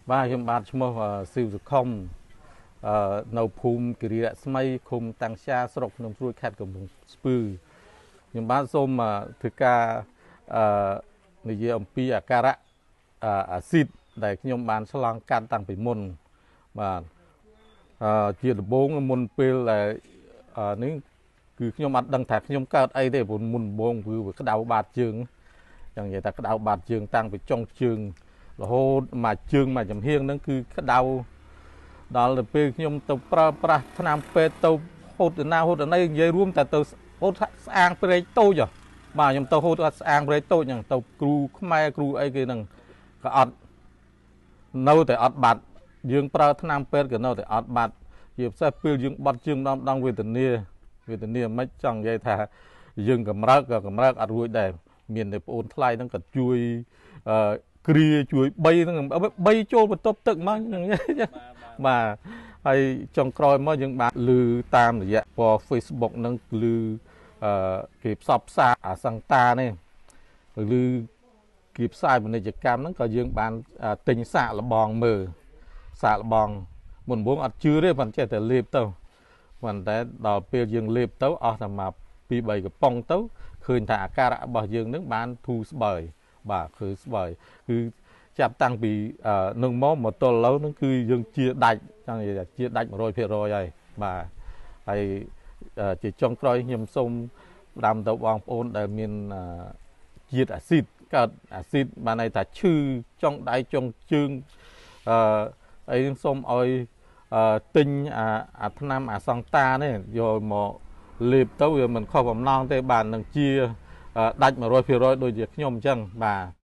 បាទខ្ញុំបាទឈ្មោះស៊ីវសុខុមនៅភូមិគិរីរស្មីឃុំតាំងជាស្រុកភ្នំស្រួយខេត្តកំពង់ស្ពឺខ្ញុំបាទសូមធ្វើការនិយាយអំពីអាការៈអាស៊ីតដែលខ្ញុំបានឆ្លងកាត់តាំងពីមុនបាទជាដំបូងមុនពេលនេះគឺខ្ញុំអត់ដឹងថាខ្ញុំកើតអីទេព្រោះមុនដំបូងគឺវាក្តៅបាតជើងចឹងនិយាយថាក្តៅបាតជើងតាំងពីចុងជើងរហូតមកជើងមកចំហៀងហ្នឹងគឺក្តៅដល់ទៅពេលខ្ញុំទៅប្រើប្រាស់ថ្នាំពេទ្យទៅហូតទៅណាហូតទៅណីនិយាយរួមតែទៅហូតស្អាងព្រែកតូចបាទខ្ញុំទៅហូតស្អាងព្រែកតូចហ្នឹងទៅគ្រូខ្មែរគ្រូអីគេហ្នឹងក៏អត់នៅតែអត់បាត់យើងប្រើថ្នាំពេទ្យក៏នៅតែអត់បាត់ជាពិសេសពេលយើងបាត់ជើងដងវេទនាមិនចង់និយាយថាយើងកម្រើកក៏កម្រើកអត់រួចដែរមានតែប្អូនថ្លៃហ្នឹងក៏ជួយគ្រាជួយ3ហ្នឹង3ចូលបន្ទប់ទឹកមកហ្នឹងបាទហើយចុងក្រោយមកយើងបានឮតាមរយៈពណ៌ Facebook ហ្នឹងឮគេផ្សព្វផ្សាយអាសង្តានេះឬគេផ្សាយពាណិជ្ជកម្មហ្នឹងក៏យើងបានទិញសាកល្បងមើលសាកល្បងមុនដំបូងអត់ជឿទេប៉ុន្តែចេះតែលេបទៅប៉ុន្តែដល់ពេលយើងលេបទៅអស់តែមក2 3កំប៉ុងទៅឃើញថាអាការៈរបស់យើងនឹងបានធូរស្បើយបាទគឺស្បើយគឺចាប់តាំងពីនឹងមកទល់ឥឡូវហ្នឹងគឺយើងជាដាច់ចង់និយាយថាជាដាច់ 100% ហើយបាទហើយជាចុងក្រោយខ្ញុំសូមផ្ដាំទៅបងប្អូនដែលមានជាតិអាស៊ីតកើតអាស៊ីតបានន័យថាឈឺចុងដៃចុងជើងអីសូមឲ្យទិញអាថ្នាំអាសង្តានេះយកមកលេបទៅវាមិនខុសបំណងទេបាទនឹងជាដាច់ 100% ដូចជាខ្ញុំអញ្ចឹងបាទ